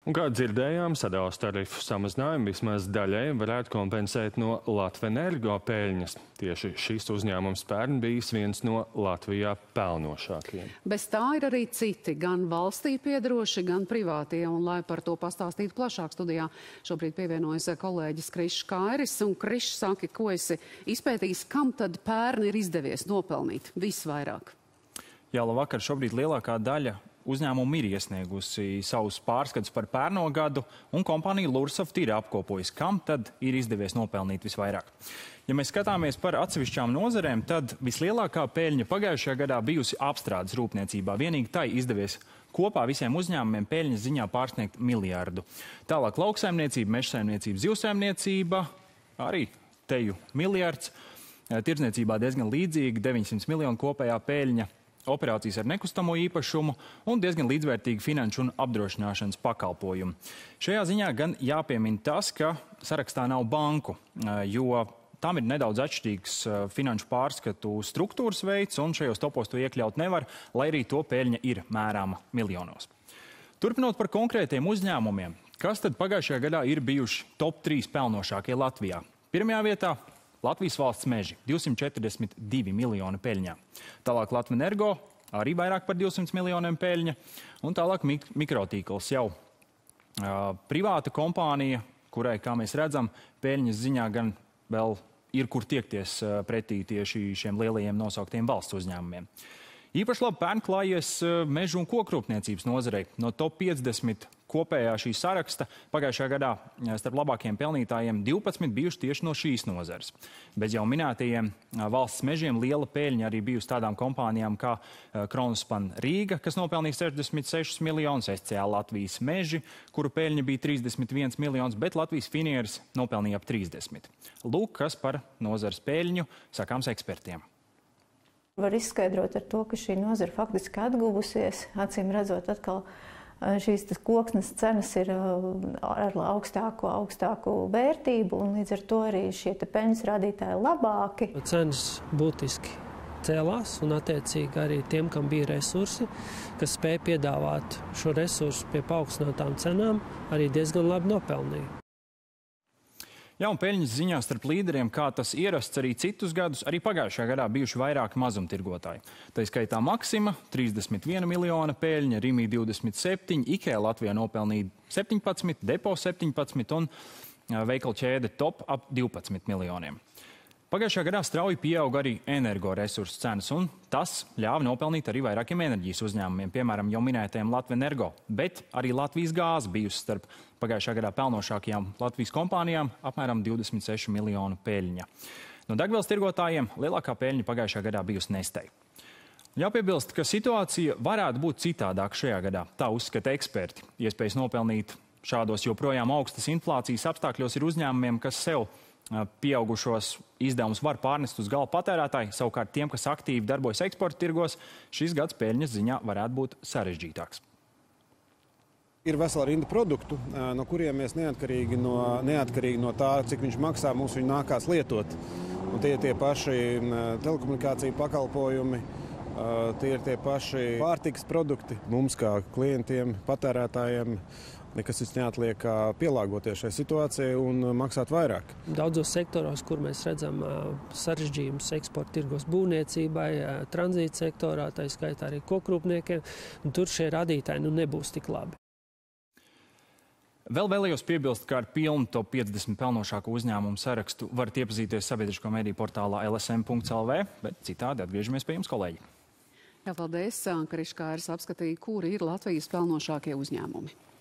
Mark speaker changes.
Speaker 1: Un kā dzirdējām, sadales tarifu samazinājumu vismaz daļai varētu kompensēt no Latvenergo peļņas. Tieši šis uzņēmums pērn bijis viens no Latvijā pelnošākajiem.
Speaker 2: Bez tā ir arī citi, gan valstī piederoši, gan privātie. Un, lai par to pastāstītu plašāk studijā, šobrīd pievienojas kolēģis Krišs Kairis. Un Krišs saka, ko esi izpētījis, kam tad pērn ir izdevies nopelnīt visvairāk?
Speaker 3: Jā, labvakar. Šobrīd lielākā daļa uzņēmumu ir iesniegusi savus pārskatus par pērno gadu, un kompānija Lursoft ir apkopojusi, kam tad ir izdevies nopelnīt visvairāk. Ja mēs skatāmies par atsevišķām nozarēm, tad vislielākā peļņa pagājušajā gadā bijusi apstrādes rūpniecībā. Vienīgi tai izdevies kopā visiem uzņēmumiem peļņas ziņā pārsniegt miljardu. Tālāk lauksaimniecība, mežsaimniecība, zivsaimniecība, arī teju miljards. Tirdzniecībā diezgan līdzīgi, 900 miljonu kopējā peļņa. Operācijas ar nekustamo īpašumu un diezgan līdzvērtīgi finanšu un apdrošināšanas pakalpojumu. Šajā ziņā gan jāpiemina tas, ka sarakstā nav banku, jo tam ir nedaudz atšķirīgs finanšu pārskatu struktūras veids, un šajos topos to iekļaut nevar, lai arī to peļņa ir mērāma miljonos. Turpinot par konkrētiem uzņēmumiem, kas tad pagājušajā gadā ir bijuši top 3 pelnošākie Latvijā? Pirmajā vietā Latvijas valsts meži – 242 miljoni peļņā. Tālāk Latvenergo – arī vairāk par 200 miljoniem peļņa. Un tālāk Mikrotīkls jau privāta kompānija, kurai, kā mēs redzam, peļņas ziņā gan vēl ir kur tiekties pretī tieši šiem lielajiem nosauktiem valsts uzņēmumiem. Īpaši labi pērn klājies mežu un kokrūpniecības nozarei. No top 50 kopējā šī saraksta pagājušajā gadā starp labākiem pelnītājiem 12 bijuši tieši no šīs nozares. Bez jau minētajiem valsts mežiem liela peļņa arī bijusi tādām kompānijām kā Kronospan Rīga, kas nopelnīja 66 miljonus, SCA Latvijas meži, kuru peļņa bija 31 miljonus, bet Latvijas finieris nopelnīja ap 30. Lūk, kas par nozares peļņu sakāms ekspertiem.
Speaker 4: Var izskaidrot ar to, ka šī nozara faktiski atguvusies, acīm redzot atkal šīs koksnes cenas ir ar augstāku vērtību, un līdz ar to arī šie peļņas rādītāji labāki.
Speaker 5: Cenas būtiski cēlās, un attiecīgi arī tiem, kam bija resursi, kas spēja piedāvāt šo resursu pie paaugstinātām cenām, arī diezgan labi nopelnīja.
Speaker 3: Jā, un peļņas ziņā starp līderiem, kā tas ierasts arī citus gadus, arī pagājušajā gadā bijuši vairāki mazumtirgotāji. Tā skaitā Maxima – 31 miljona peļņa, Rimi 27, IKEA Latvijā nopelnīja 17, Depo 17 un veikalu ķēde Top ap 12 miljoniem. Pagājušajā gadā strauji pieauga arī energoresursu cenas, un tas ļāva nopelnīt arī vairākiem enerģijas uzņēmumiem, piemēram, jau minētajiem Latvenergo, bet arī Latvijas gāze bijusi starp pagājušajā gadā pelnošākajām Latvijas kompānijām apmēram 26 miljonu peļņa. No degvielas tirgotājiem lielākā peļņa pagājušajā gadā bijusi Nestei. Jāpiebilst, ka situācija varētu būt citādāk šajā gadā, tā uzskata eksperti. Iespējas nopelnīt šādos joprojām augstas inflācijas apstākļos ir uzņēmumiem, kas sev pieaugušos izdevumus var pārnest uz galvu patērētāji, savukārt tiem, kas aktīvi darbojas eksporta tirgos, šis gads peļņas ziņā varētu būt sarežģītāks.
Speaker 6: Ir vesela rinda produktu, no kuriem mēs neatkarīgi no tā, cik viņš maksā, mums viņu nākās lietot. Un tie ir tie paši telekomunikāciju pakalpojumi, tie ir tie paši pārtikas produkti. Mums kā klientiem, patērētājiem, nekas cits neatliek pielāgoties šai situācijai un maksāt vairāk.
Speaker 5: Daudzos sektoros, kur mēs redzam sarežģījumus eksporta tirgos būvniecībai, tranzīta sektorā, tā skaitā arī kokrūpniekiem, un tur šie rādītāji nebūs tik labi.
Speaker 3: Vēl vēlējos piebilst, ka ar pilnu top 50 pelnošāko uzņēmumu sarakstu varat iepazīties sabiedrisko mediju portālā lsm.lv, bet citādi atgriežamies pie jums, kolēģi.
Speaker 2: Jā, paldies, Krišs Kairis apskatīja, kuri ir Latvijas pelnošākie uzņēmumi.